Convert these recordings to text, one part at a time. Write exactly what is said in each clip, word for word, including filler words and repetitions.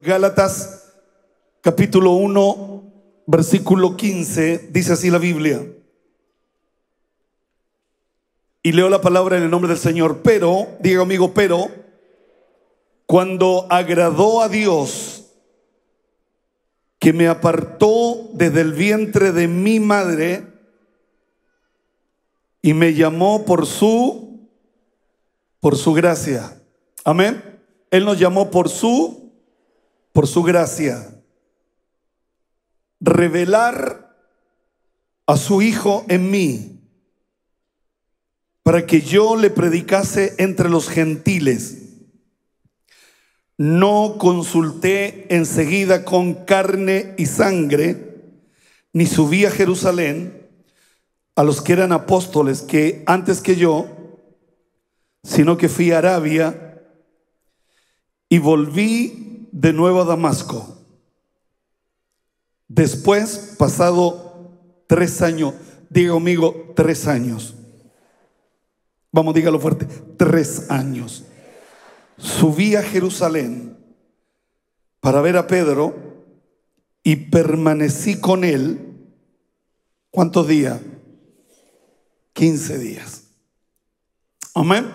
Gálatas capítulo uno, versículo quince, dice así la Biblia. Y leo la palabra en el nombre del Señor. Pero, diga amigo, pero, cuando agradó a Dios, que me apartó desde el vientre de mi madre y me llamó por su, por su gracia. Amén. Él nos llamó por su, por su gracia. Revelar a su Hijo en mí, para que yo le predicase entre los gentiles. No consulté enseguida con carne y sangre, ni subí a Jerusalén a los que eran apóstoles que antes que yo, sino que fui a Arabia y volví de nuevo a Damasco. Después, pasado tres años, diga conmigo, tres años. Vamos, dígalo fuerte, tres años. Subí a Jerusalén para ver a Pedro y permanecí con él. ¿Cuántos días? quince días. Amén.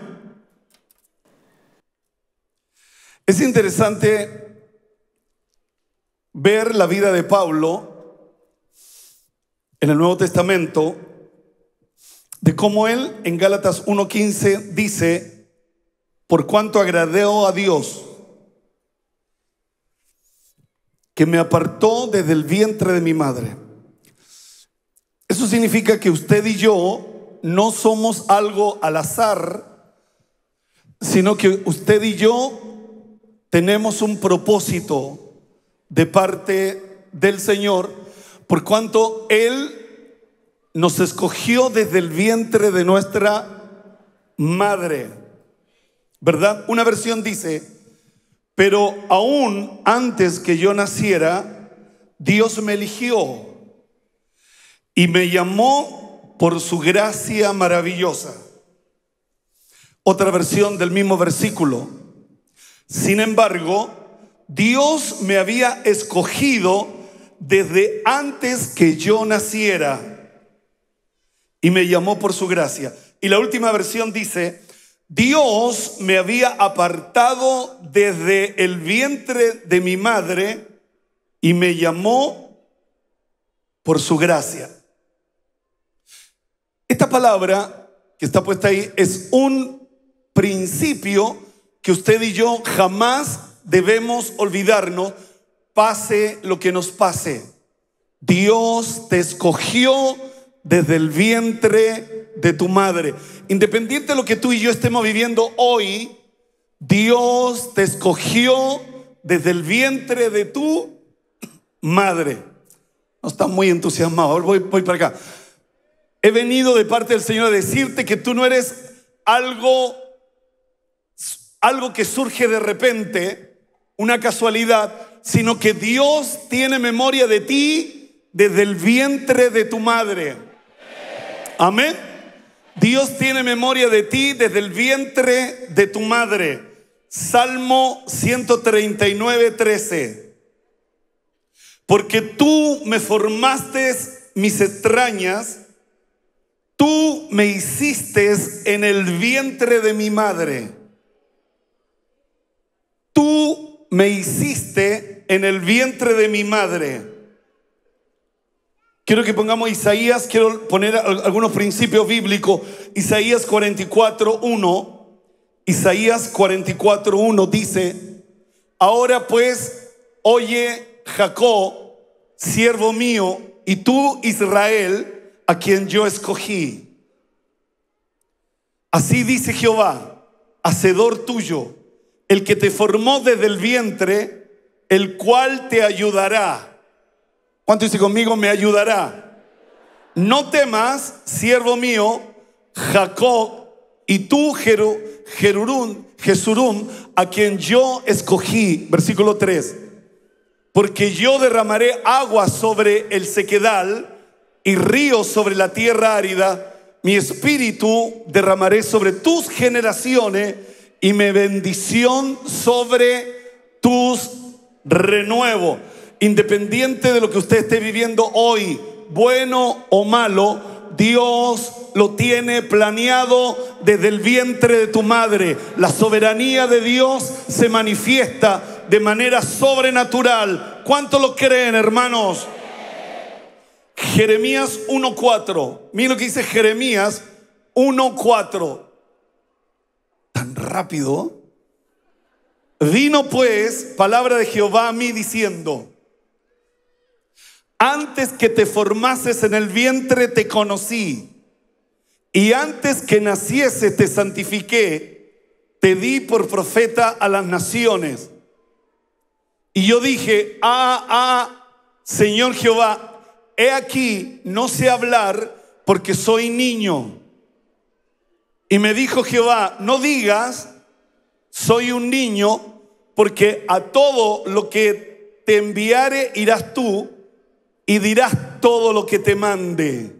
Es interesante ver la vida de Pablo en el Nuevo Testamento, de cómo él en Gálatas uno quince dice: por cuanto agradó a Dios, que me apartó desde el vientre de mi madre. Eso significa que usted y yo no somos algo al azar, sino que usted y yo tenemos un propósito de parte del Señor, por cuanto Él nos escogió desde el vientre de nuestra madre, ¿verdad? Una versión dice: pero aún antes que yo naciera, Dios me eligió y me llamó por su gracia maravillosa. Otra versión del mismo versículo: sin embargo, Dios me había escogido desde antes que yo naciera y me llamó por su gracia. Y la última versión dice: Dios me había apartado desde el vientre de mi madre y me llamó por su gracia. Esta palabra que está puesta ahí es un principio que usted y yo jamás debemos olvidarnos, pase lo que nos pase. Dios te escogió desde el vientre de tu madre. Independiente de lo que tú y yo estemos viviendo hoy, Dios te escogió desde el vientre de tu madre. No está muy entusiasmado. Voy, voy para acá. He venido de parte del Señor a decirte que tú no eres algo, algo que surge de repente, una casualidad, sino que Dios tiene memoria de ti desde el vientre de tu madre. Amén. Dios tiene memoria de ti desde el vientre de tu madre. Salmo ciento treinta y nueve, trece. Porque tú me formaste mis entrañas, tú me hiciste en el vientre de mi madre. Tú me hiciste en el vientre de mi madre. Quiero que pongamos Isaías, quiero poner algunos principios bíblicos. Isaías cuarenta y cuatro, uno. Isaías cuarenta y cuatro, uno dice: ahora pues, oye Jacob, siervo mío, y tú Israel, a quien yo escogí. Así dice Jehová, hacedor tuyo, el que te formó desde el vientre, el cual te ayudará. ¿Cuánto dice conmigo? Me ayudará. No temas, siervo mío, Jacob, y tú, Jerurum, Jesurum, a quien yo escogí. Versículo tres. Porque yo derramaré agua sobre el sequedal y ríos sobre la tierra árida. Mi espíritu derramaré sobre tus generaciones y mi bendición sobre tus renuevo. Independiente de lo que usted esté viviendo hoy, bueno o malo, Dios lo tiene planeado desde el vientre de tu madre. La soberanía de Dios se manifiesta de manera sobrenatural. ¿Cuánto lo creen, hermanos? Jeremías uno cuatro. Miren lo que dice Jeremías uno cuatro. Tan rápido. Vino pues palabra de Jehová a mí diciendo: antes que te formases en el vientre te conocí, y antes que naciese te santifiqué, te di por profeta a las naciones. Y yo dije: ah, ah, Señor Jehová, he aquí, no sé hablar porque soy niño. Y me dijo Jehová: no digas, soy un niño, porque a todo lo que te enviare irás tú, y dirás todo lo que te mande.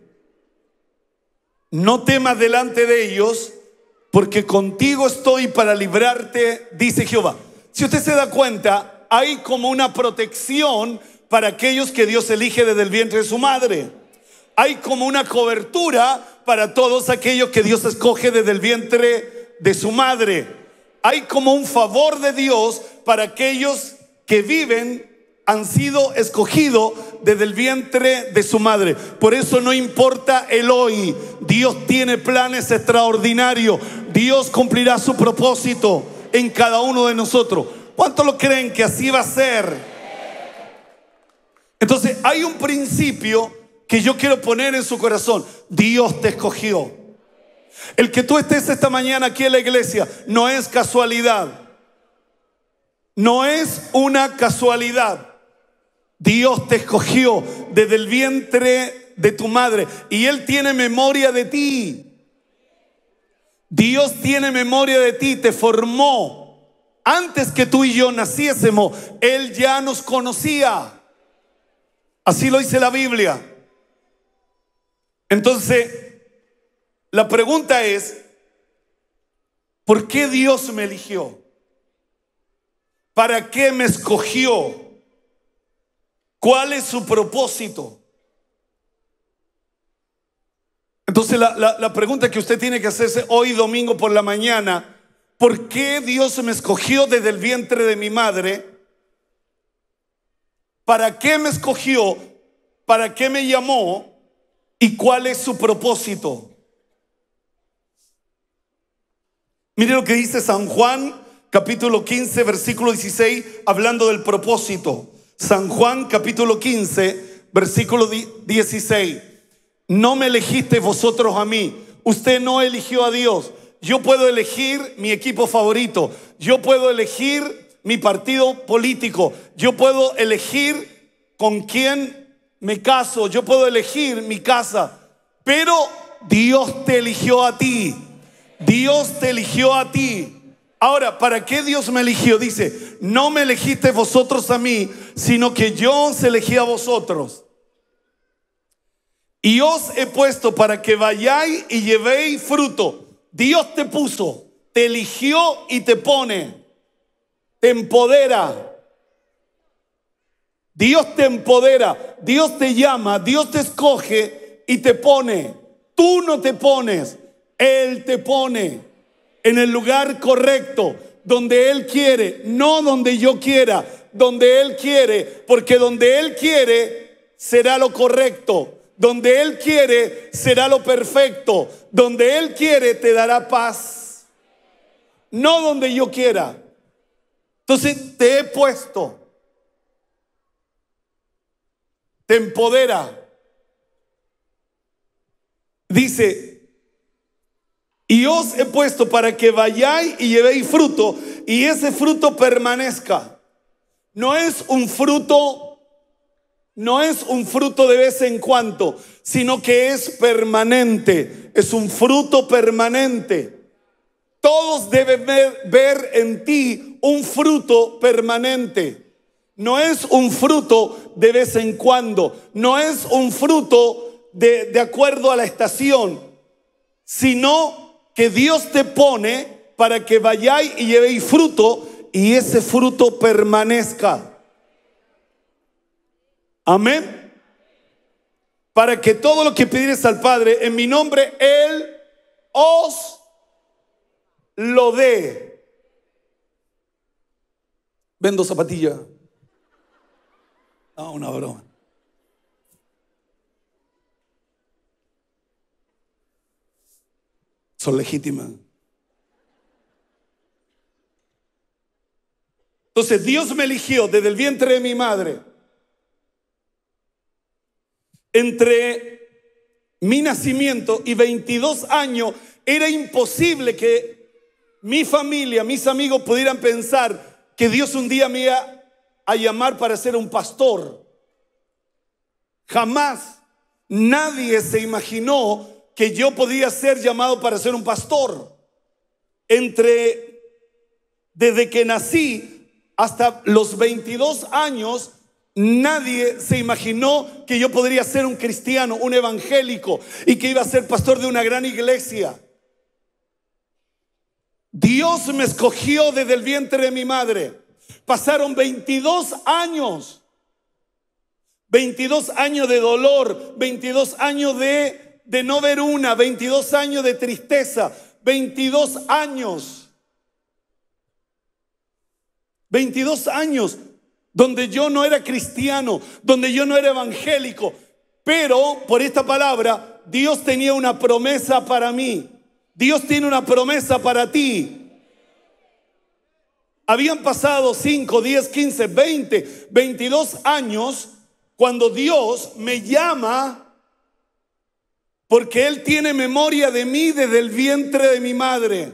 No temas delante de ellos, porque contigo estoy para librarte, dice Jehová. Si usted se da cuenta, hay como una protección para aquellos que Dios elige desde el vientre de su madre. Hay como una cobertura para todos aquellos que Dios escoge desde el vientre de su madre. Hay como un favor de Dios para aquellos que viven, han sido escogidos desde el vientre de su madre. Por eso no importa el hoy, Dios tiene planes extraordinarios. Dios cumplirá su propósito en cada uno de nosotros. ¿Cuántos lo creen que así va a ser? Entonces hay un principio que yo quiero poner en su corazón. Dios te escogió. El que tú estés esta mañana aquí en la iglesia no es casualidad. No es una casualidad. Dios te escogió desde el vientre de tu madre y Él tiene memoria de ti. Dios tiene memoria de ti, te formó. Antes que tú y yo naciésemos, Él ya nos conocía. Así lo dice la Biblia. Entonces, la pregunta es: ¿por qué Dios me eligió? ¿Para qué me escogió? ¿Cuál es su propósito? Entonces la, la, la pregunta que usted tiene que hacerse hoy domingo por la mañana: ¿por qué Dios me escogió desde el vientre de mi madre? ¿Para qué me escogió? ¿Para qué me llamó? ¿Y cuál es su propósito? Mire lo que dice San Juan capítulo quince versículo dieciséis, hablando del propósito. San Juan capítulo quince versículo dieciséis. No me elegisteis vosotros a mí. Usted no eligió a Dios. Yo puedo elegir mi equipo favorito. Yo puedo elegir mi partido político. Yo puedo elegir con quién me caso. Yo puedo elegir mi casa. Pero Dios te eligió a ti. Dios te eligió a ti. Ahora, ¿para qué Dios me eligió? Dice: no me elegisteis vosotros a mí, sino que yo os elegí a vosotros. Y os he puesto para que vayáis y llevéis fruto. Dios te puso, te eligió y te pone, te empodera. Dios te empodera, Dios te llama, Dios te escoge y te pone. Tú no te pones, Él te pone en el lugar correcto, donde Él quiere, no donde yo quiera, donde Él quiere, porque donde Él quiere será lo correcto. Donde Él quiere será lo perfecto. Donde Él quiere te dará paz. No donde yo quiera. Entonces te he puesto. Te empodera. Dice: y os he puesto para que vayáis y llevéis fruto, y ese fruto permanezca. No es un fruto No es un fruto de vez en cuando, sino que es permanente. Es un fruto permanente. Todos deben ver, ver en ti un fruto permanente. No es un fruto de vez en cuando. No es un fruto de, de acuerdo a la estación, sino que Dios te pone para que vayáis y llevéis fruto y ese fruto permanezca. Amén. Para que todo lo que pidieres al Padre en mi nombre, Él os lo dé. Vendo zapatilla. No, una broma. Son legítimas. Entonces Dios me eligió desde el vientre de mi madre. Entre mi nacimiento y veintidós años era imposible que mi familia, mis amigos pudieran pensar que Dios un día me iba a llamar para ser un pastor. Jamás nadie se imaginó que yo podía ser llamado para ser un pastor. Entre desde que nací hasta los veintidós años, nadie se imaginó que yo podría ser un cristiano, un evangélico, y que iba a ser pastor de una gran iglesia. Dios me escogió desde el vientre de mi madre. Pasaron veintidós años. veintidós años de dolor, veintidós años de, de no ver una, veintidós años de tristeza, veintidós años. veintidós años donde yo no era cristiano, donde yo no era evangélico, pero por esta palabra Dios tenía una promesa para mí. Dios tiene una promesa para ti. Habían pasado cinco, diez, quince, veinte, veintidós años cuando Dios me llama, porque Él tiene memoria de mí desde el vientre de mi madre.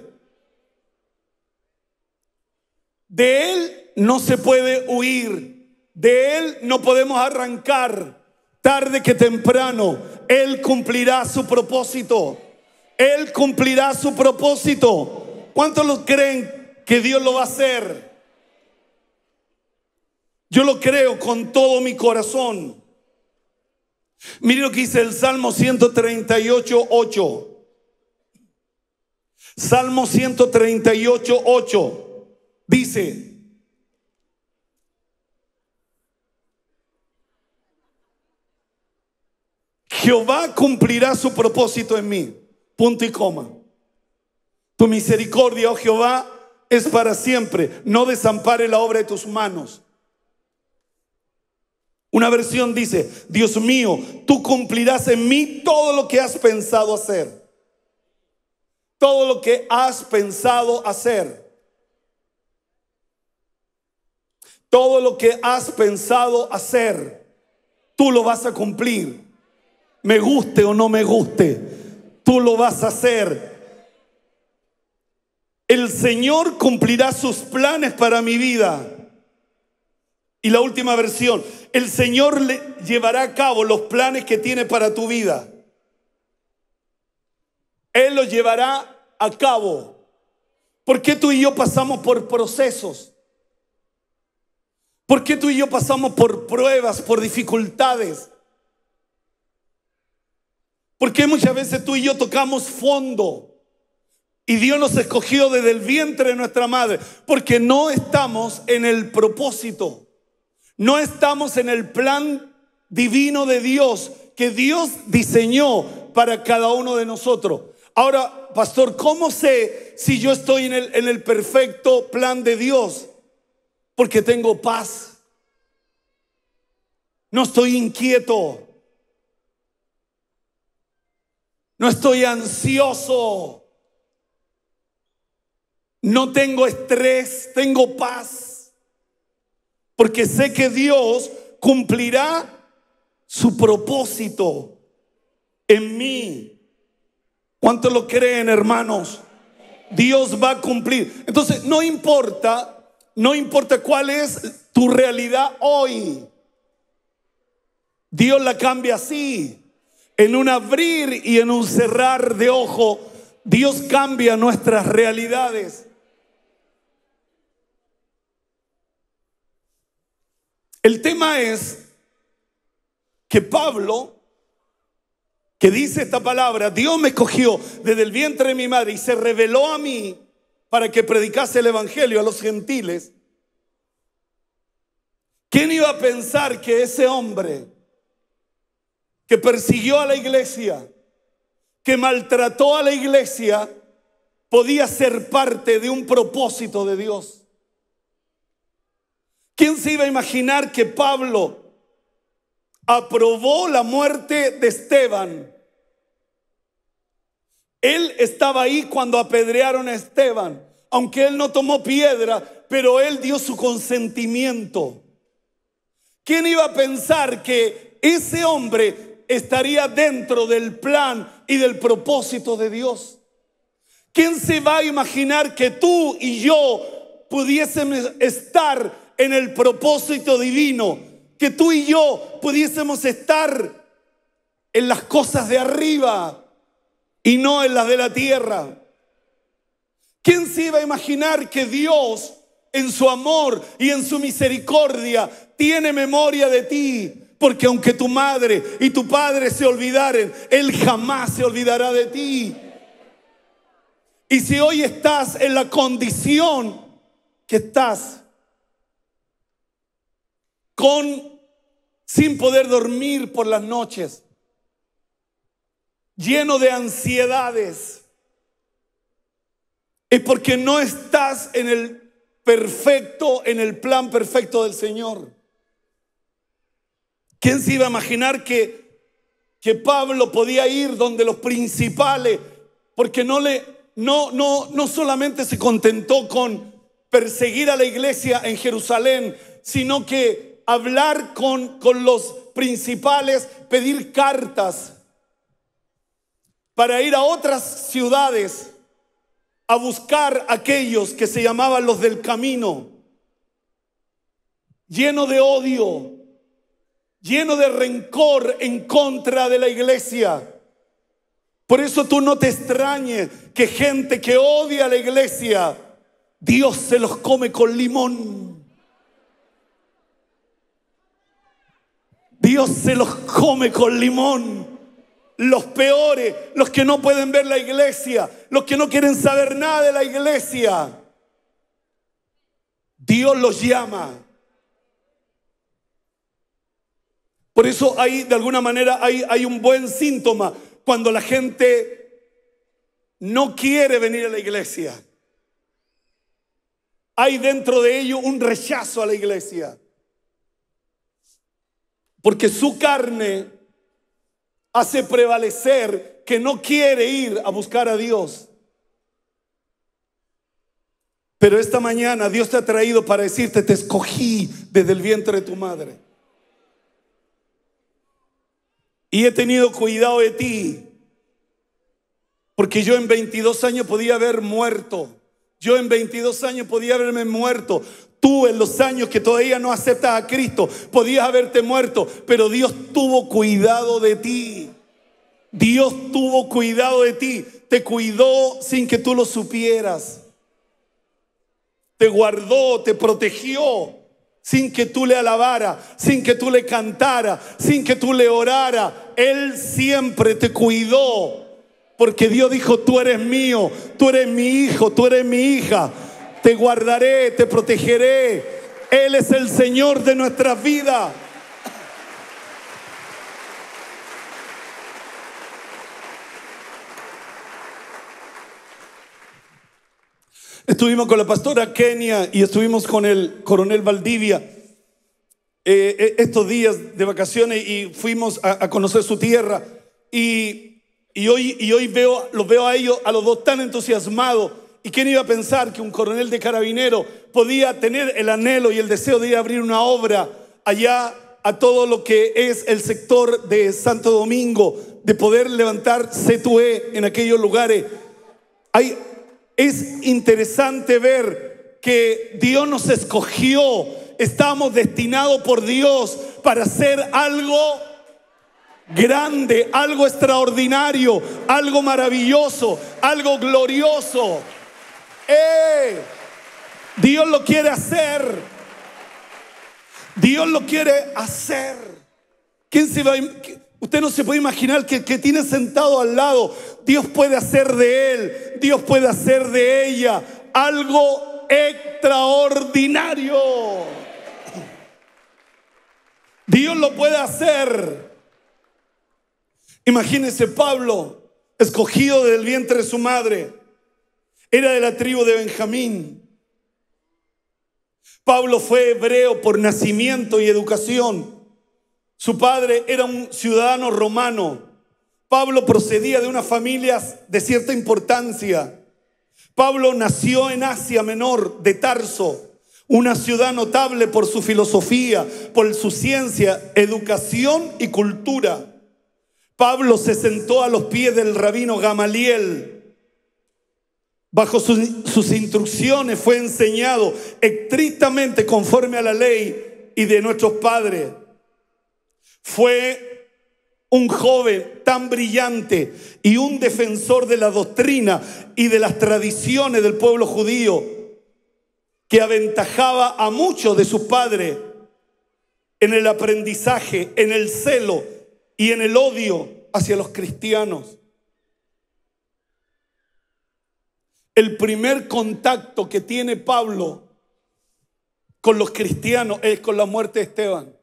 De Él no se puede huir, de Él no podemos arrancar. Tarde que temprano Él cumplirá su propósito. Él cumplirá su propósito. ¿Cuántos lo creen que Dios lo va a hacer? Yo lo creo con todo mi corazón. Mire lo que dice el Salmo ciento treinta y ocho, ocho. Salmo ciento treinta y ocho, ocho. Dice: Jehová cumplirá su propósito en mí. Punto y coma. Tu misericordia, oh Jehová, es para siempre. No desampare la obra de tus manos. Una versión dice: Dios mío, tú cumplirás en mí todo lo que has pensado hacer. Todo lo que has pensado hacer. Todo lo que has pensado hacer, tú lo vas a cumplir. Me guste o no me guste, tú lo vas a hacer. El Señor cumplirá sus planes para mi vida. Y la última versión: el Señor le llevará a cabo los planes que tiene para tu vida. Él los llevará a cabo. ¿Por qué tú y yo pasamos por procesos? ¿Por qué tú y yo pasamos por pruebas, por dificultades? ¿Por qué muchas veces tú y yo tocamos fondo? Y Dios nos escogió desde el vientre de nuestra madre. Porque no estamos en el propósito. No estamos en el plan divino de Dios que Dios diseñó para cada uno de nosotros. Ahora, pastor, ¿cómo sé si yo estoy en el, en el perfecto plan de Dios? Porque tengo paz. No estoy inquieto. No estoy ansioso. No tengo estrés, tengo paz. Porque sé que Dios cumplirá su propósito en mí. ¿Cuántos lo creen, hermanos? Dios va a cumplir. Entonces, no importa. No importa cuál es tu realidad hoy. Dios la cambia así. En un abrir y en un cerrar de ojo, Dios cambia nuestras realidades. El tema es que Pablo, que dice esta palabra: Dios me escogió desde el vientre de mi madre y se reveló a mí para que predicase el evangelio a los gentiles. ¿Quién iba a pensar que ese hombre que persiguió a la iglesia, que maltrató a la iglesia, podía ser parte de un propósito de Dios? ¿Quién se iba a imaginar que Pablo aprobó la muerte de Esteban? Él estaba ahí cuando apedrearon a Esteban, aunque él no tomó piedra, pero él dio su consentimiento. ¿Quién iba a pensar que ese hombre estaría dentro del plan y del propósito de Dios? ¿Quién se va a imaginar que tú y yo pudiésemos estar en el propósito divino? Que tú y yo pudiésemos estar en las cosas de arriba y no en las de la tierra. ¿Quién se iba a imaginar que Dios, en su amor y en su misericordia, tiene memoria de ti? Porque aunque tu madre y tu padre se olvidaren, Él jamás se olvidará de ti. Y si hoy estás en la condición que estás, con, sin poder dormir por las noches, lleno de ansiedades, es porque no estás en el perfecto, en el plan perfecto del Señor. ¿Quién se iba a imaginar que, que Pablo podía ir donde los principales, porque no le, no, no, no solamente se contentó con perseguir a la iglesia en Jerusalén, sino que hablar con, con los principales, pedir cartas para ir a otras ciudades a buscar a aquellos que se llamaban los del camino, lleno de odio, lleno de rencor en contra de la iglesia. Por eso tú no te extrañes que gente que odia a la iglesia, Dios se los come con limón. Dios se los come con limón. Los peores, los que no pueden ver la iglesia, los que no quieren saber nada de la iglesia, Dios los llama. Por eso hay, de alguna manera, hay, hay un buen síntoma cuando la gente no quiere venir a la iglesia. Hay dentro de ello un rechazo a la iglesia, porque su carne hace prevalecer que no quiere ir a buscar a Dios. Pero esta mañana Dios te ha traído para decirte: te escogí desde el vientre de tu madre y he tenido cuidado de ti, porque yo en veintidós años podía haber muerto. Yo en veintidós años podía haberme muerto. Tú en los años que todavía no aceptas a Cristo podías haberte muerto, pero Dios tuvo cuidado de ti. Dios tuvo cuidado de ti. Te cuidó sin que tú lo supieras. Te guardó, te protegió sin que tú le alabara, sin que tú le cantara, sin que tú le orara. Él siempre te cuidó, porque Dios dijo: tú eres mío, tú eres mi hijo, tú eres mi hija. Te guardaré, te protegeré. Él es el Señor de nuestras vidas. Estuvimos con la pastora Kenia y estuvimos con el coronel Valdivia eh, estos días de vacaciones y fuimos a, a conocer su tierra. Y, y hoy, y hoy veo, los veo a ellos, a los dos, tan entusiasmados. ¿Y quién iba a pensar que un coronel de carabineros podía tener el anhelo y el deseo de ir a abrir una obra allá a todo lo que es el sector de Santo Domingo, de poder levantar C T U E en aquellos lugares? Hay, es interesante ver que Dios nos escogió. Estamos destinados por Dios para hacer algo grande, algo extraordinario, algo maravilloso, algo glorioso. ¡Eh! Dios lo quiere hacer. Dios lo quiere hacer. ¿Quién se va a, usted no se puede imaginar que, que tiene sentado al lado? Dios puede hacer de él, Dios puede hacer de ella algo extraordinario. Dios lo puede hacer. Imagínense Pablo, escogido del vientre de su madre, era de la tribu de Benjamín. Pablo fue hebreo por nacimiento y educación. Su padre era un ciudadano romano. Pablo procedía de unas familias de cierta importancia. Pablo nació en Asia Menor, de Tarso, una ciudad notable por su filosofía, por su ciencia, educación y cultura. Pablo se sentó a los pies del rabino Gamaliel. Bajo sus, sus instrucciones fue enseñado estrictamente conforme a la ley y de nuestros padres. Fue un joven tan brillante y un defensor de la doctrina y de las tradiciones del pueblo judío que aventajaba a muchos de sus padres en el aprendizaje, en el celo y en el odio hacia los cristianos. El primer contacto que tiene Pablo con los cristianos es con la muerte de Esteban.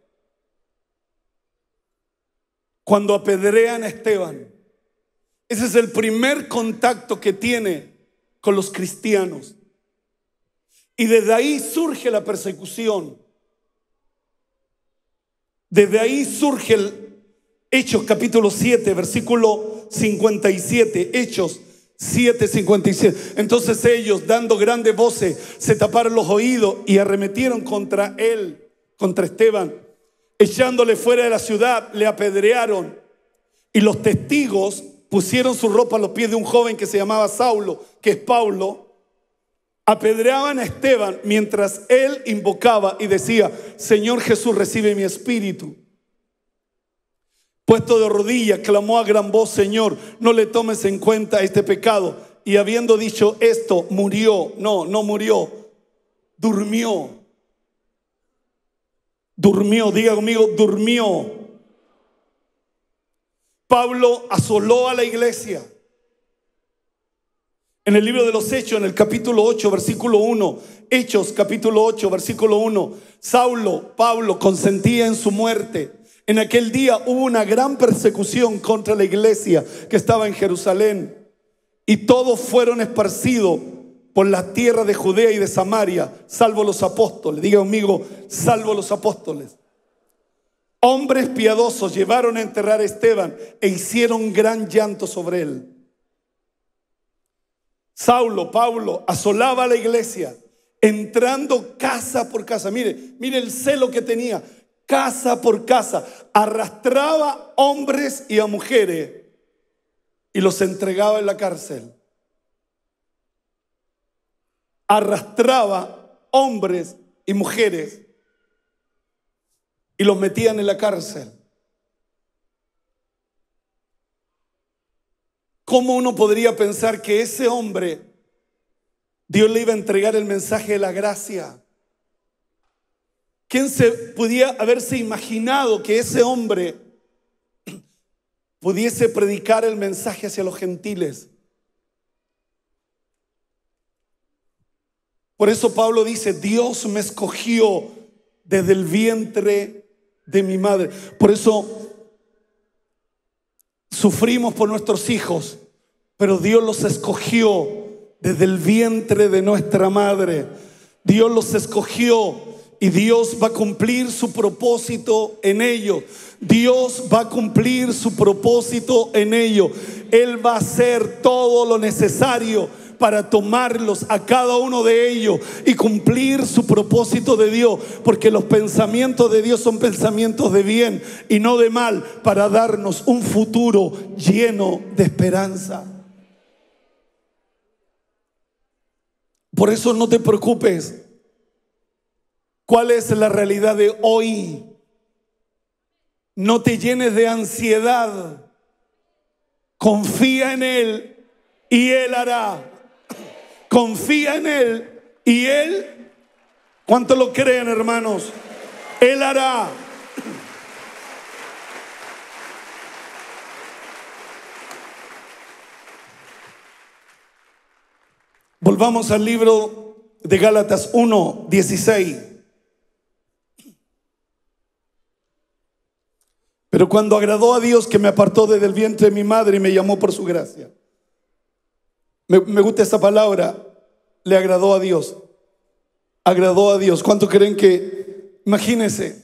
Cuando apedrean a Esteban, ese es el primer contacto que tiene con los cristianos. Y desde ahí surge la persecución. Desde ahí surge el Hechos capítulo siete, versículo cincuenta y siete. Hechos siete, cincuenta y siete. Entonces ellos, dando grandes voces, se taparon los oídos y arremetieron contra él, contra Esteban. Echándole fuera de la ciudad, le apedrearon. Y los testigos pusieron su ropa a los pies de un joven que se llamaba Saulo, que es Pablo. Apedreaban a Esteban mientras él invocaba y decía: Señor Jesús, recibe mi espíritu. Puesto de rodillas, clamó a gran voz: Señor, no le tomes en cuenta este pecado. Y habiendo dicho esto, murió. No, no murió. Durmió. Durmió, diga conmigo, durmió. Pablo asoló a la iglesia. En el libro de los Hechos, en el capítulo ocho, versículo uno, Hechos capítulo ocho, versículo uno, Saulo, Pablo, consentía en su muerte. En aquel día hubo una gran persecución contra la iglesia que estaba en Jerusalén, y todos fueron esparcidos por la tierra de Judea y de Samaria, salvo los apóstoles. Diga conmigo, salvo los apóstoles. Hombres piadosos llevaron a enterrar a Esteban e hicieron gran llanto sobre él. Saulo, Pablo, asolaba a la iglesia, entrando casa por casa. Mire, mire el celo que tenía. Casa por casa, arrastraba hombres y a mujeres y los entregaba en la cárcel. Arrastraba hombres y mujeres y los metían en la cárcel. ¿Cómo uno podría pensar que ese hombre, Dios le iba a entregar el mensaje de la gracia? ¿Quién se podía haberse imaginado que ese hombre pudiese predicar el mensaje hacia los gentiles? Por eso Pablo dice: Dios me escogió desde el vientre de mi madre. Por eso sufrimos por nuestros hijos, pero Dios los escogió desde el vientre de nuestra madre. Dios los escogió. Y Dios va a cumplir su propósito en ellos. Dios va a cumplir su propósito en ellos. Él va a hacer todo lo necesario para tomarlos a cada uno de ellos y cumplir su propósito de Dios. Porque los pensamientos de Dios son pensamientos de bien y no de mal, para darnos un futuro lleno de esperanza. Por eso no te preocupes. ¿Cuál es la realidad de hoy? No te llenes de ansiedad. Confía en Él y Él hará. Confía en Él y Él, ¿cuánto lo creen, hermanos? Él hará. Volvamos al libro de Gálatas uno, dieciséis. Pero cuando agradó a Dios que me apartó desde el vientre de mi madre y me llamó por su gracia. Me, me gusta esa palabra, le agradó a Dios. Agradó a Dios. ¿Cuánto creen que, imagínense,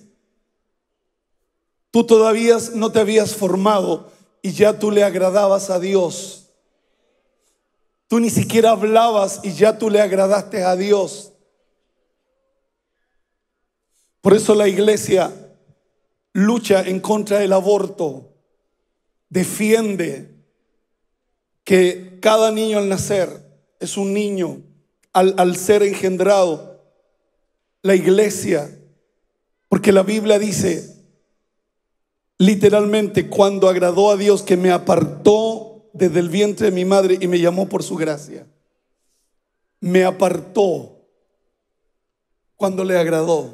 tú todavía no te habías formado y ya tú le agradabas a Dios? Tú ni siquiera hablabas y ya tú le agradaste a Dios. Por eso la iglesia lucha en contra del aborto, defiende que cada niño al nacer es un niño, al, al ser engendrado. La iglesia, porque la Biblia dice literalmente, cuando agradó a Dios que me apartó desde el vientre de mi madre y me llamó por su gracia. Me apartó cuando le agradó.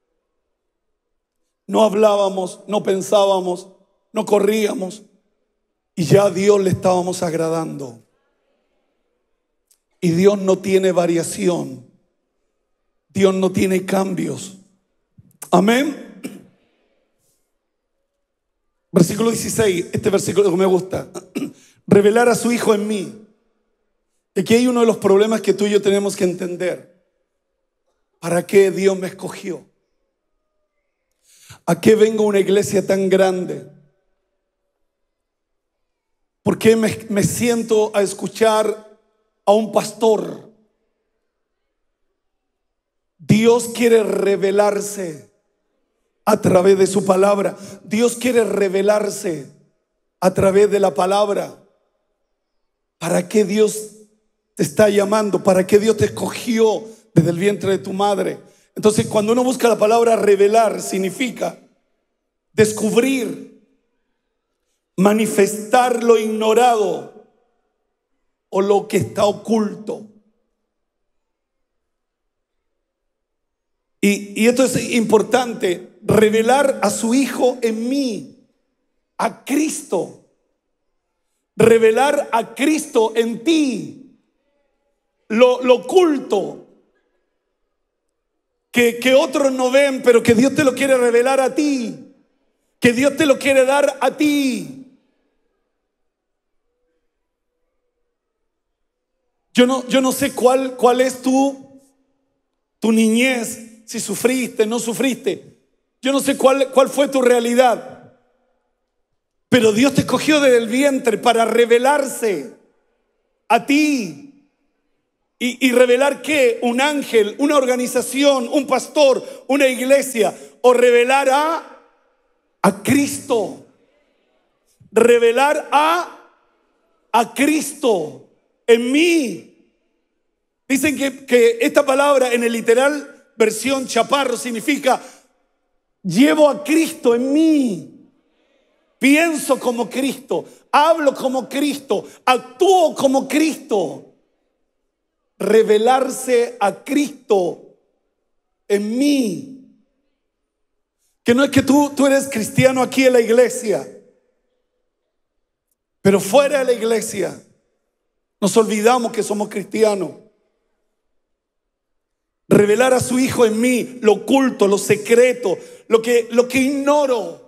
No hablábamos, no pensábamos, no corríamos y ya a Dios le estábamos agradando. Y Dios no tiene variación. Dios no tiene cambios. Amén. Versículo dieciséis, este versículo que me gusta. Revelar a su Hijo en mí. Aquí hay uno de los problemas que tú y yo tenemos que entender. ¿Para qué Dios me escogió? ¿A qué vengo a una iglesia tan grande? ¿Por qué me, me siento a escuchar a un pastor? Dios quiere revelarse a través de su palabra. Dios quiere revelarse a través de la palabra. ¿Para qué Dios te está llamando? ¿Para qué Dios te escogió desde el vientre de tu madre? Entonces, cuando uno busca la palabra revelar, significa descubrir, manifestar lo ignorado o lo que está oculto. Y, y esto es importante, revelar a su Hijo en mí, a Cristo. Revelar a Cristo en ti, lo, lo oculto. Que, que otros no ven, pero que Dios te lo quiere revelar a ti. Que Dios te lo quiere dar a ti. Yo no, yo no sé cuál, cuál es tu, tu niñez, si sufriste, no sufriste. Yo no sé cuál, cuál fue tu realidad. Pero Dios te escogió desde el vientre para revelarse a ti. Y, y revelar ¿qué? Un ángel, una organización, un pastor, una iglesia. O revelar a, a Cristo. Revelar a, a Cristo en mí. Dicen que, que esta palabra en el literal versión Chaparro significa llevo a Cristo en mí. Pienso como Cristo. Hablo como Cristo. Actúo como Cristo. Revelarse a Cristo en mí. Que no es que tú, tú eres cristiano aquí en la iglesia, pero fuera de la iglesia nos olvidamos que somos cristianos. Revelar a su Hijo en mí, lo oculto, lo secreto, lo que, lo que ignoro.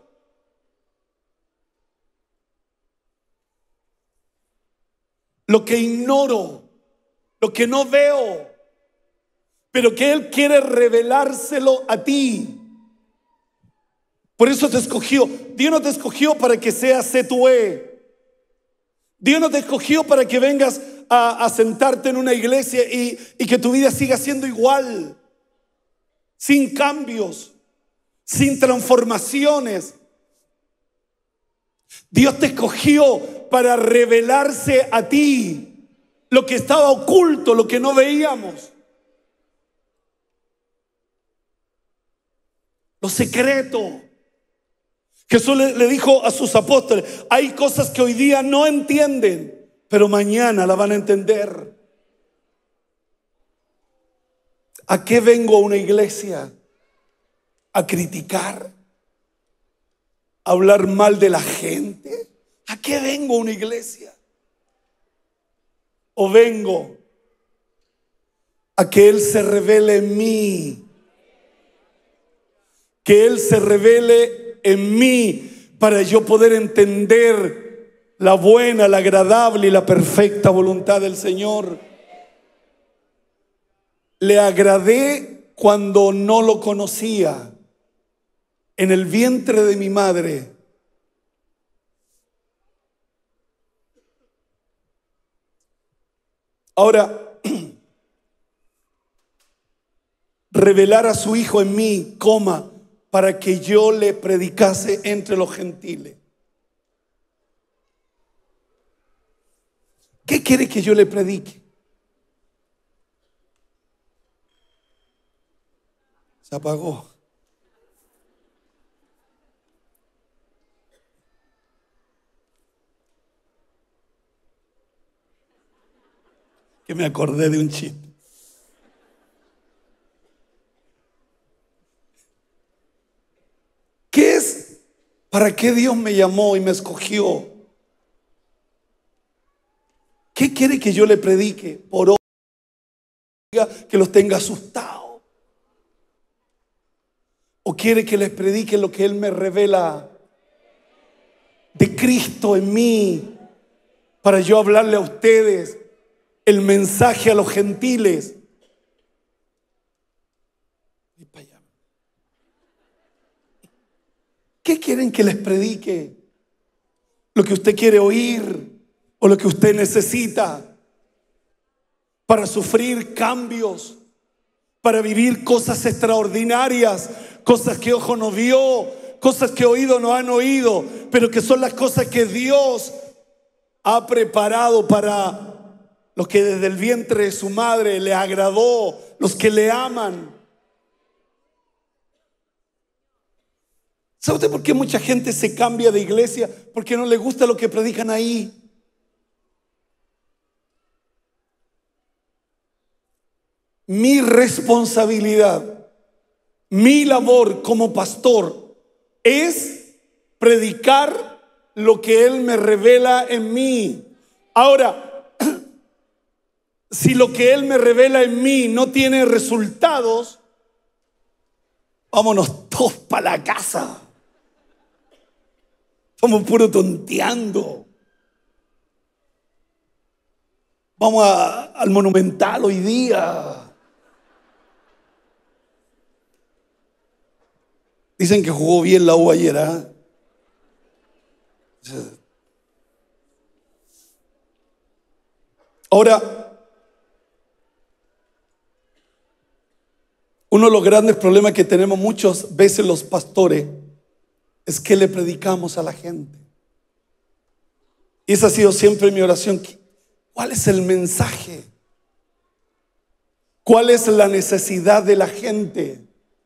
Lo que ignoro. Lo que no veo, pero que Él quiere revelárselo a ti. Por eso te escogió. Dios no te escogió para que seas Cetué. Dios no te escogió para que vengas a, a sentarte en una iglesia y, y que tu vida siga siendo igual, sin cambios, sin transformaciones. Dios te escogió para revelarse a ti. Lo que estaba oculto, lo que no veíamos. Lo secreto. Jesús le, le dijo a sus apóstoles, hay cosas que hoy día no entienden, pero mañana la van a entender. ¿A qué vengo a una iglesia? ¿A criticar? ¿A hablar mal de la gente? ¿A qué vengo a una iglesia? ¿O vengo a que Él se revele en mí? Que Él se revele en mí para yo poder entender la buena, la agradable y la perfecta voluntad del Señor. Le agradé cuando no lo conocía. En el vientre de mi madre. Ahora, revelar a su Hijo en mí, coma, para que yo le predicase entre los gentiles. ¿Qué quiere que yo le predique? Se apagó. Que me acordé de un chiste. ¿Qué es? ¿Para qué Dios me llamó y me escogió? ¿Qué quiere que yo le predique? Por hoy que los tenga asustados. ¿O quiere que les predique lo que Él me revela de Cristo en mí, para yo hablarle a ustedes el mensaje a los gentiles? ¿Qué quieren que les predique? ¿Lo que usted quiere oír o lo que usted necesita para sufrir cambios, para vivir cosas extraordinarias, cosas que ojo no vio, cosas que oído no han oído, pero que son las cosas que Dios ha preparado para los que desde el vientre de su madre le agradó, los que le aman? ¿Sabe usted por qué mucha gente se cambia de iglesia? Porque no le gusta lo que predican ahí. Mi responsabilidad, mi labor como pastor es predicar lo que Él me revela en mí. Ahora, si lo que Él me revela en mí no tiene resultados, vámonos todos para la casa. Estamos puro tonteando. Vamos a, al Monumental hoy día. Dicen que jugó bien la U ayer, ¿eh? Ahora, uno de los grandes problemas que tenemos muchas veces los pastores es que le predicamos a la gente. Y esa ha sido siempre mi oración. ¿Cuál es el mensaje? ¿Cuál es la necesidad de la gente?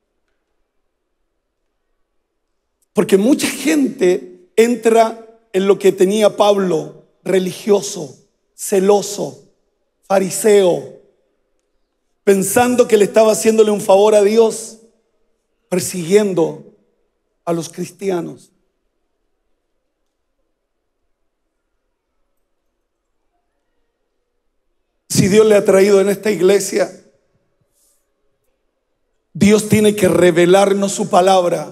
Porque mucha gente entra en lo que tenía Pablo, religioso, celoso, fariseo, pensando que le estaba haciéndole un favor a Dios, persiguiendo a los cristianos. Si Dios le ha traído en esta iglesia, Dios tiene que revelarnos su palabra.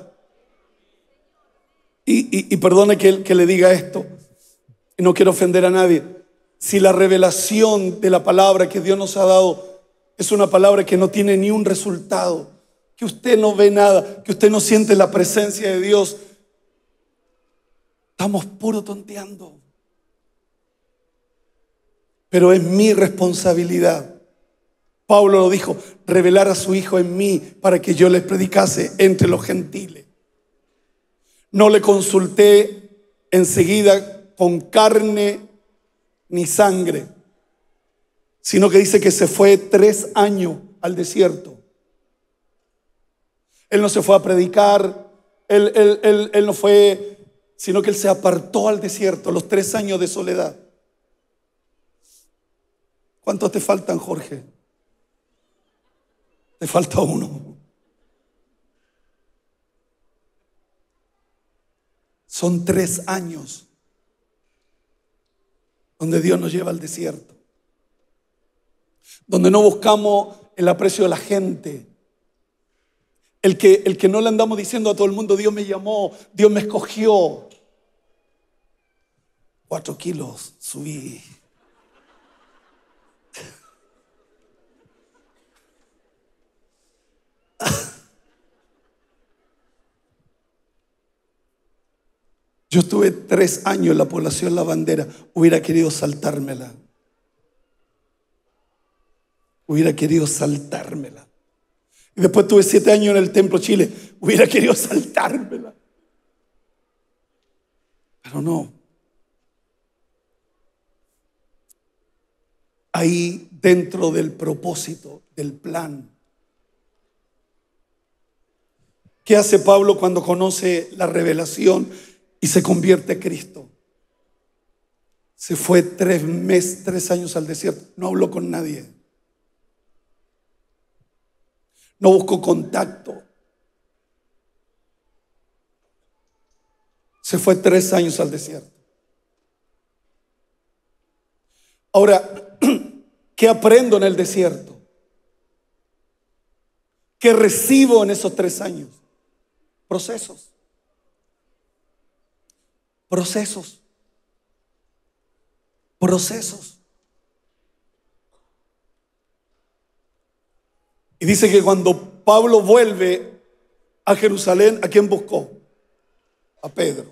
Y, y, y perdone que, que le diga esto, y no quiero ofender a nadie. Si la revelación de la palabra que Dios nos ha dado es una palabra que no tiene ni un resultado, que usted no ve nada, que usted no siente la presencia de Dios, estamos puro tonteando. Pero es mi responsabilidad. Pablo lo dijo, revelar a su Hijo en mí para que yo les predicase entre los gentiles. No le consulté enseguida con carne ni sangre, sino que dice que se fue tres años al desierto. Él no se fue a predicar, él, él, él, él no fue, sino que él se apartó al desierto, los tres años de soledad. ¿Cuántos te faltan, Jorge? Te falta uno. Son tres años donde Dios nos lleva al desierto, donde no buscamos el aprecio de la gente, el que, el que no le andamos diciendo a todo el mundo, Dios me llamó, Dios me escogió. Cuatro kilos subí. Yo estuve tres años en la población La Bandera. Hubiera querido saltármela. Hubiera querido saltármela. Y después estuve siete años en el Templo Chile. Hubiera querido saltármela. Pero no. Ahí dentro del propósito, del plan. ¿Qué hace Pablo cuando conoce la revelación y se convierte a Cristo? Se fue tres meses, tres años al desierto. No habló con nadie. No buscó contacto. Se fue tres años al desierto. Ahora, ¿qué aprendo en el desierto? ¿Qué recibo en esos tres años? Procesos. Procesos. Procesos. Y dice que cuando Pablo vuelve a Jerusalén, ¿a quién buscó? A Pedro.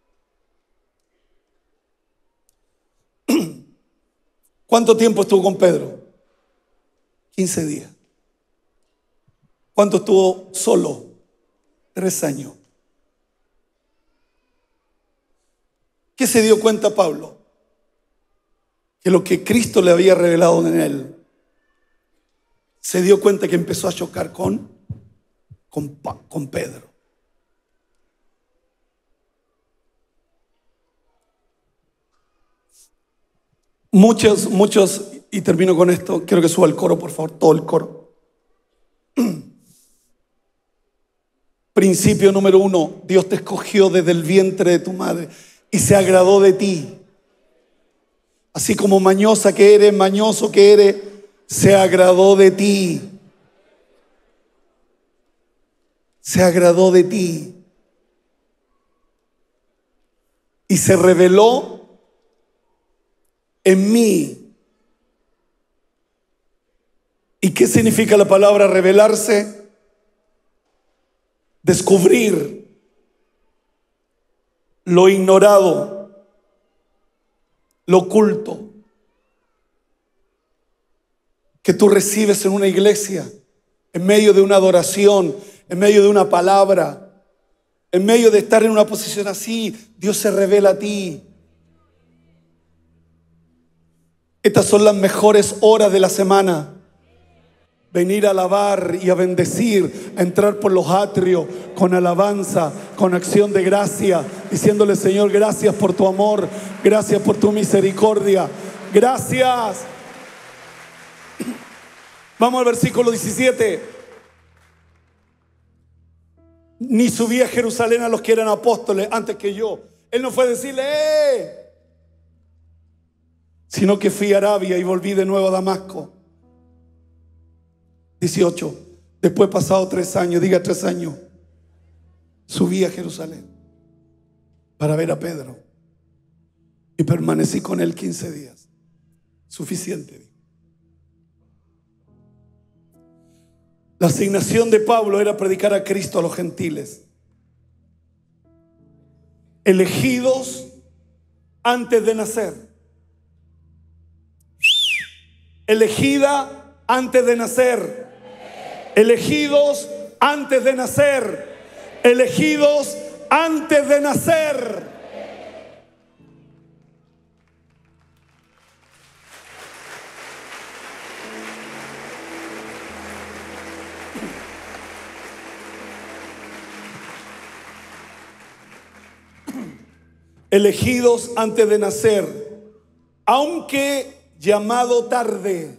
¿Cuánto tiempo estuvo con Pedro? quince días. ¿Cuánto estuvo solo? Tres años. ¿Qué se dio cuenta Pablo? Que lo que Cristo le había revelado en él, se dio cuenta que empezó a chocar con, con, con Pedro. Muchos, muchos, y termino con esto, quiero que suba el coro, por favor, todo el coro. Principio número uno, Dios te escogió desde el vientre de tu madre y se agradó de ti. Así como mañosa que eres, mañoso que eres, se agradó de ti. Se agradó de ti. Y se reveló en mí. ¿Y qué significa la palabra revelarse? Descubrir lo ignorado, lo oculto, que tú recibes en una iglesia, en medio de una adoración, en medio de una palabra, en medio de estar en una posición así. Dios se revela a ti. Estas son las mejores horas de la semana. Venir a alabar y a bendecir, a entrar por los atrios con alabanza, con acción de gracia, diciéndole: Señor, gracias por tu amor, gracias por tu misericordia, gracias. Vamos al versículo diecisiete. Ni subí a Jerusalén a los que eran apóstoles antes que yo. Él no fue a decirle ¡eh! Sino que fui a Arabia y volví de nuevo a Damasco. dieciocho. Después, pasado tres años, diga tres años, subí a Jerusalén para ver a Pedro y permanecí con él quince días. Suficiente. La asignación de Pablo era predicar a Cristo a los gentiles, elegidos antes de nacer, elegida antes de nacer, elegidos antes de nacer, elegidos antes de nacer. Elegidos antes de nacer, aunque llamado tarde.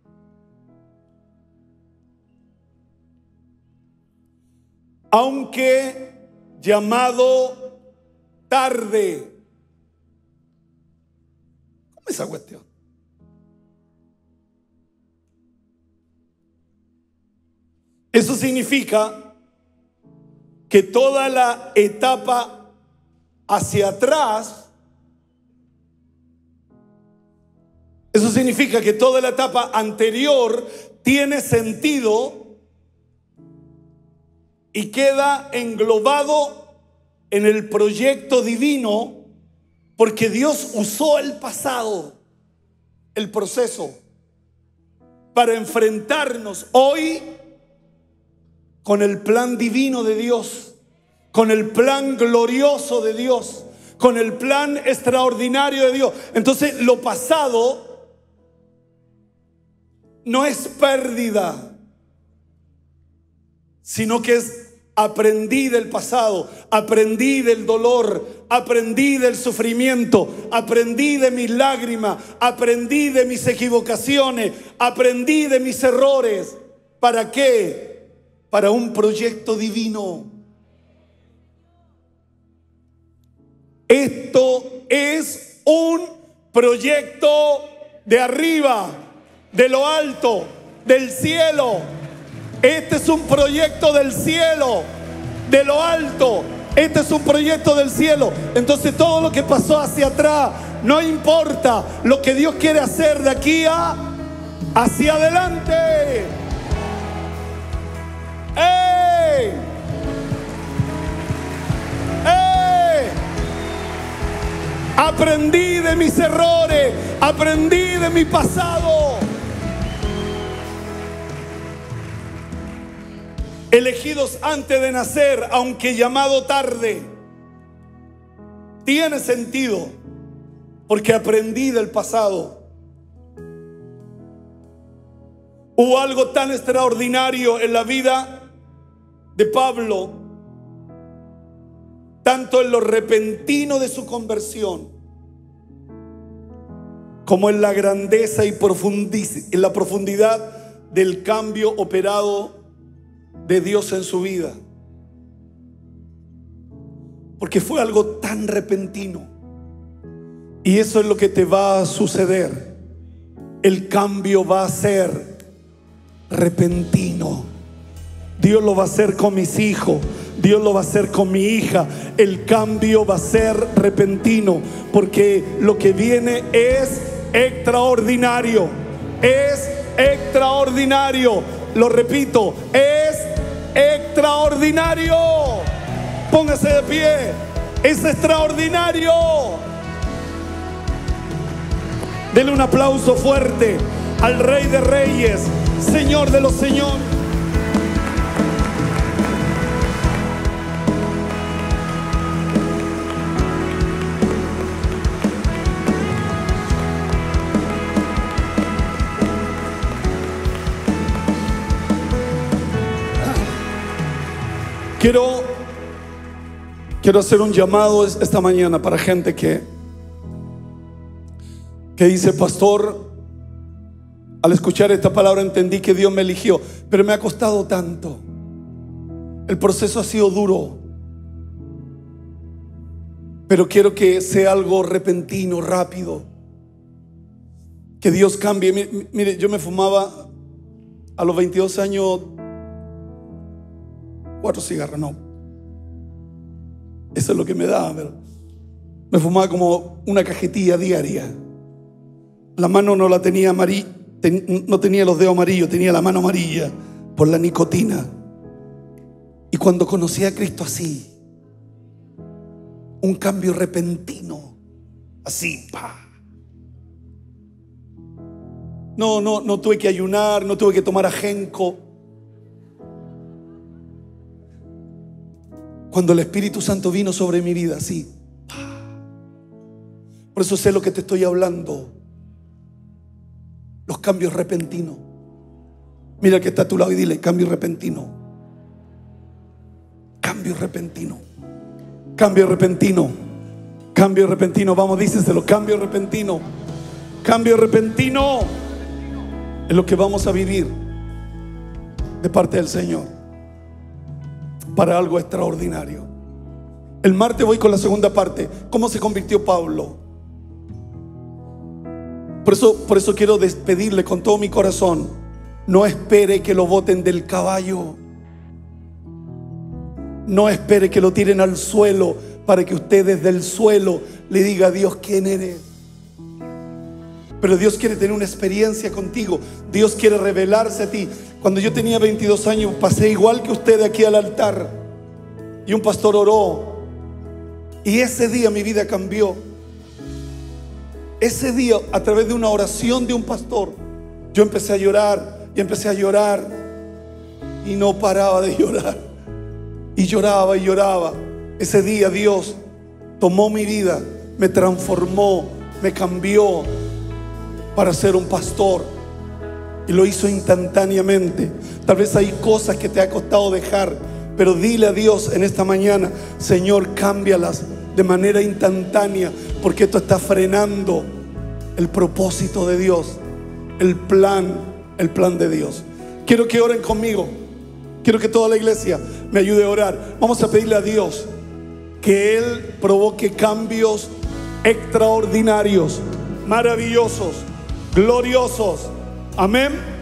Aunque llamado tarde. ¿Cómo es esa cuestión? Eso significa que toda la etapa hacia atrás Eso significa que toda la etapa anterior tiene sentido y queda englobado en el proyecto divino, porque Dios usó el pasado, el proceso, para enfrentarnos hoy con el plan divino de Dios, con el plan glorioso de Dios, con el plan extraordinario de Dios. Entonces, lo pasado no es pérdida, sino que es aprendí del pasado, aprendí del dolor, aprendí del sufrimiento, aprendí de mis lágrimas, aprendí de mis equivocaciones, aprendí de mis errores. ¿Para qué? Para un proyecto divino. Esto es un proyecto de arriba, de lo alto, del cielo. Este es un proyecto del cielo, de lo alto. Este es un proyecto del cielo. Entonces todo lo que pasó hacia atrás no importa. Lo que Dios quiere hacer de aquí a hacia adelante. ¡Ey! ¡Ey! Aprendí de mis errores, aprendí de mi pasado. Elegidos antes de nacer, aunque llamado tarde, tiene sentido, porque aprendí del pasado. Hubo algo tan extraordinario en la vida de Pablo, tanto en lo repentino de su conversión, como en la grandeza y en la profundidad del cambio operado de Dios en su vida. Porque fue algo tan repentino. Y eso es lo que te va a suceder. El cambio va a ser repentino. Dios lo va a hacer con mis hijos, Dios lo va a hacer con mi hija. El cambio va a ser repentino, porque lo que viene es extraordinario. Es extraordinario. Lo repito, es extraordinario. Póngase de pie. Es extraordinario. Dele un aplauso fuerte al Rey de Reyes, Señor de los Señores. Quiero, quiero hacer un llamado esta mañana para gente que, que dice: pastor, al escuchar esta palabra entendí que Dios me eligió, pero me ha costado tanto. El proceso ha sido duro, pero quiero que sea algo repentino, rápido. Que Dios cambie. Mire, mire, yo me fumaba a los veintidós años cuatro cigarros, no. Eso es lo que me daba, pero me fumaba como una cajetilla diaria. La mano no la tenía amarilla, ten, no tenía los dedos amarillos, tenía la mano amarilla por la nicotina. Y cuando conocí a Cristo, así, un cambio repentino, así, pa. No, no, no tuve que ayunar, no tuve que tomar ajenco. Cuando el Espíritu Santo vino sobre mi vida, así. Por eso sé lo que te estoy hablando. Los cambios repentinos. Mira que está a tu lado y dile: cambio repentino. Cambio repentino. Cambio repentino. Cambio repentino. Vamos, díceselo: cambio repentino. Cambio repentino. Es lo que vamos a vivir de parte del Señor, para algo extraordinario. El martes voy con la segunda parte. ¿Cómo se convirtió Pablo? Por eso, por eso quiero despedirle con todo mi corazón. No espere que lo boten del caballo. No espere que lo tiren al suelo para que usted desde el suelo le diga a Dios: ¿quién eres? pero Dios quiere tener una experiencia contigo. Dios quiere revelarse a ti. Cuando yo tenía veintidós años, pasé igual que usted aquí al altar, y un pastor oró, y ese día mi vida cambió. Ese día, a través de una oración de un pastor, yo empecé a llorar y empecé a llorar y no paraba de llorar, y lloraba y lloraba. Ese día Dios tomó mi vida, me transformó, me cambió para ser un pastor, y lo hizo instantáneamente. Tal vez hay cosas que te ha costado dejar, pero dile a Dios en esta mañana: Señor, cámbialas de manera instantánea, porque esto está frenando el propósito de Dios, el plan, el plan de Dios. Quiero que oren conmigo. Quiero que toda la iglesia me ayude a orar. Vamos a pedirle a Dios que Él provoque cambios extraordinarios, maravillosos, gloriosos. Amén.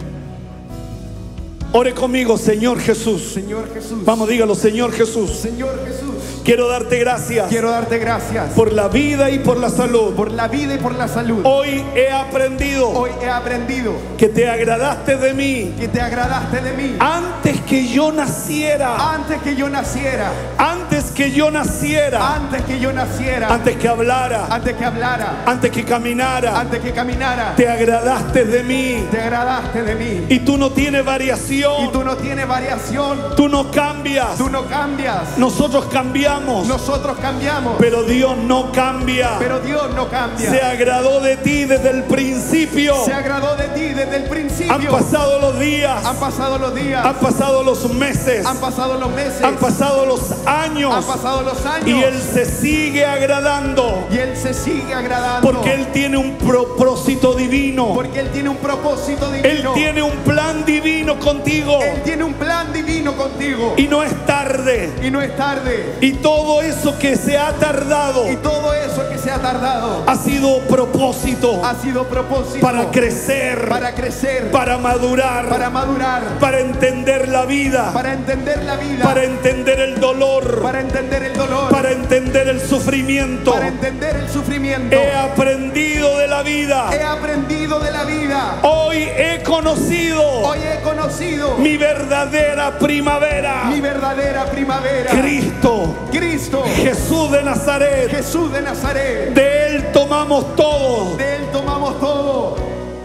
Ore conmigo: Señor Jesús. Señor Jesús. Vamos, dígalo: Señor Jesús. Señor Jesús. Quiero darte gracias. Quiero darte gracias por la vida y por la salud. por la vida y por la salud. Hoy he aprendido Hoy he aprendido que te agradaste de mí que te agradaste de mí antes que yo naciera. antes que yo naciera. Antes que yo naciera. Antes que yo naciera. Antes que hablara. Antes que hablara. Antes que caminara. Antes que caminara. Te agradaste de mí. Te agradaste de mí. Y tú no tienes variación. Y tú no tienes variación. Tú no cambias. Tú no cambias. Nosotros cambiamos. Nosotros cambiamos. Pero Dios no cambia. Pero Dios no cambia. Se agradó de ti desde el principio. Se agradó de ti desde el principio. Han pasado los días. Han pasado los días. Han pasado los meses. Han pasado los meses. Han pasado los años. Han pasado los años. Y Él se sigue agradando. Y Él se sigue agradando. Porque Él tiene un propósito divino. Porque Él tiene un propósito divino. Él tiene un plan divino contigo. Él tiene un plan divino contigo. Y no es tarde. Y no es tarde. Y todo eso que se ha tardado Y todo eso que se ha tardado ha sido propósito. ha sido propósito Para crecer. para crecer, Para madurar. para madurar, Para entender la vida. para entender la vida, Para entender el dolor. para entender el dolor, Para entender el sufrimiento. para entender el sufrimiento. He aprendido de la vida. He aprendido de la vida. Hoy he conocido Hoy he conocido mi verdadera primavera. mi verdadera primavera. Cristo, Cristo, Jesús de Nazaret. Jesús de Nazaret. De Él tomamos todo. De Él tomamos todo.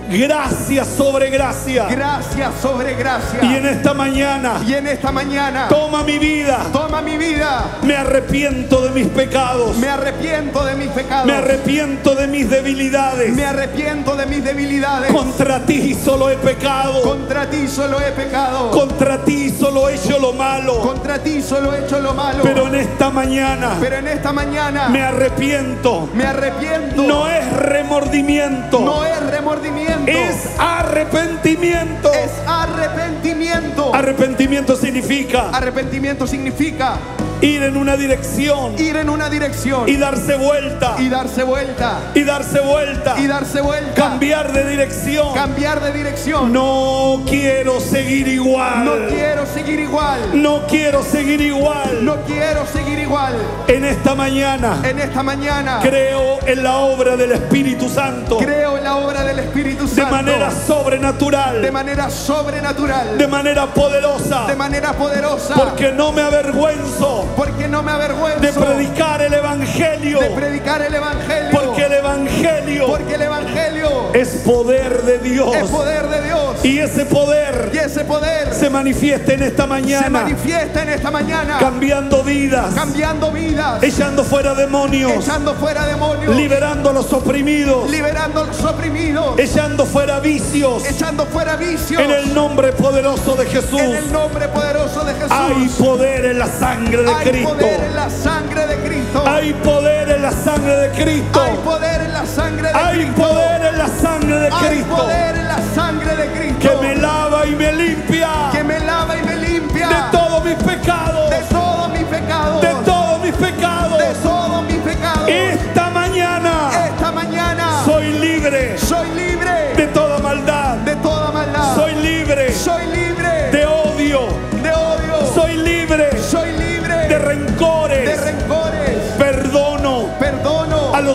Gracia sobre gracia. Gracia sobre gracia. Y en esta mañana, Y en esta mañana, toma mi vida. toma mi vida. Me arrepiento de mis pecados. Me arrepiento de mis pecados. Me arrepiento de mis debilidades. Me arrepiento de mis debilidades. Contra ti solo he pecado. Contra ti solo he pecado. Contra ti solo he hecho lo malo. Contra ti solo he hecho lo malo. Pero en esta mañana Pero en esta mañana me arrepiento. me arrepiento. No es remordimiento. No es remordimiento. Es arrepentimiento. Es arrepentimiento. Arrepentimiento significa Arrepentimiento significa ir en una dirección ir en una dirección y darse vuelta. y darse vuelta. Y darse vuelta. Y darse vuelta. Cambiar de dirección. Cambiar de dirección. No quiero seguir igual. No quiero seguir igual. No quiero seguir igual. No quiero seguir igual. En esta mañana En esta mañana creo en la obra del Espíritu Santo. creo en la obra del Espíritu De Santo. manera sobrenatural. De manera sobrenatural. De manera poderosa. De manera poderosa. Porque no me avergüenzo Porque no me avergüenzo de predicar el Evangelio. de predicar el Evangelio. Porque el Evangelio Porque el Evangelio es poder de Dios. es poder de Dios. Y ese poder Y ese poder se manifiesta en esta se mañana. manifiesta en esta mañana. Cambiando vidas. Cambiando vidas. Echando fuera demonios. Echando fuera demonios. Liberando a los oprimidos. Liberando a los oprimidos. Echando fuera vicios. Echando fuera vicios. En el nombre poderoso de Jesús. En el nombre poderoso de Jesús. Hay poder en la sangre de Hay Cristo. poder en la sangre de Cristo. Hay poder en la sangre de Cristo. Hay poder en la sangre de Hay Cristo. poder en la sangre de Hay Cristo. poder en la sangre de Cristo. Que me lava y me limpia. Que me lava y me limpia. De todos mis pecados. De todos mis pecados. De todos mis pecados. De todos mis pecados. Esta mañana Esta mañana soy libre soy libre de toda maldad. de toda maldad. Soy libre Soy libre de odio. de odio. Soy libre Soy libre de rencores. de rencores. Perdono Perdono a los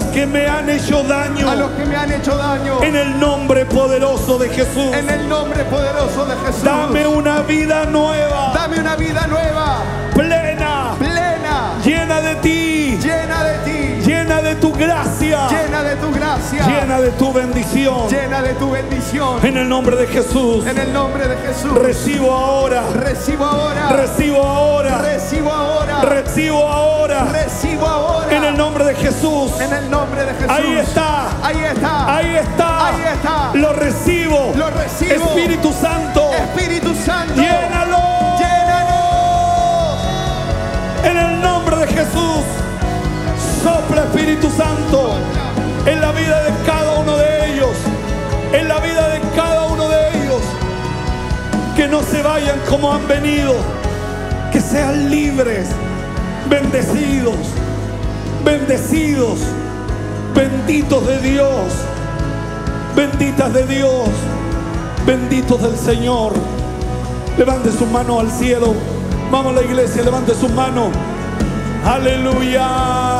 los que me han hecho daño, a los que me han hecho daño. en el nombre poderoso de Jesús. En el nombre poderoso de Jesús. Dame una vida nueva, Dame una vida nueva, plena, plena, llena de ti, llena de ti, llena de tu gracia, llena de tu gracia, llena de tu bendición. llena de tu bendición. En el nombre de Jesús, En el nombre de Jesús. recibo ahora, Recibo ahora. recibo ahora, Recibo ahora. recibo ahora. Recibo ahora. En el nombre de Jesús. En el nombre de Jesús. Ahí está. Ahí está. Ahí está. Ahí está. Lo recibo. Lo recibo. Espíritu Santo. Espíritu Santo. Llénalo. Llénanos. En el nombre de Jesús. Sopla, Espíritu Santo, en la vida de cada uno de ellos. En la vida de cada uno de ellos. Que no se vayan como han venido. Que sean libres. Bendecidos. Bendecidos. Benditos de Dios. Benditas de Dios. Benditos del Señor. Levante sus manos al cielo. Vamos a la iglesia, levante sus manos. Aleluya.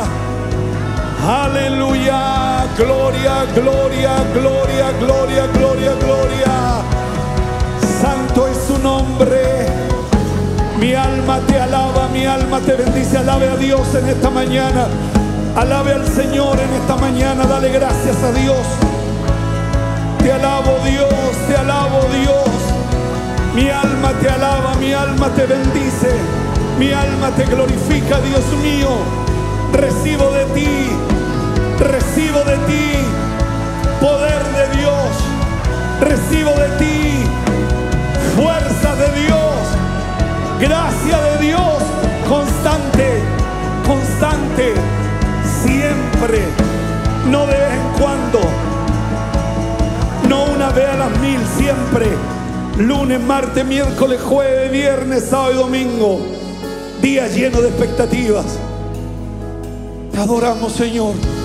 Aleluya. Gloria, gloria, gloria, gloria, gloria, gloria. Santo es su nombre. Mi alma te alaba, mi alma te bendice. Alabe a Dios en esta mañana. Alabe al Señor en esta mañana. Dale gracias a Dios. Te alabo, Dios, te alabo, Dios. Mi alma te alaba, mi alma te bendice. Mi alma te glorifica, Dios mío. Recibo de ti, recibo de ti poder de Dios. Recibo de ti fuerza de Dios, gracia de Dios, constante, constante, siempre, no de vez en cuando, no una vez a las mil, siempre, lunes, martes, miércoles, jueves, viernes, sábado y domingo, día lleno de expectativas. Te adoramos, Señor.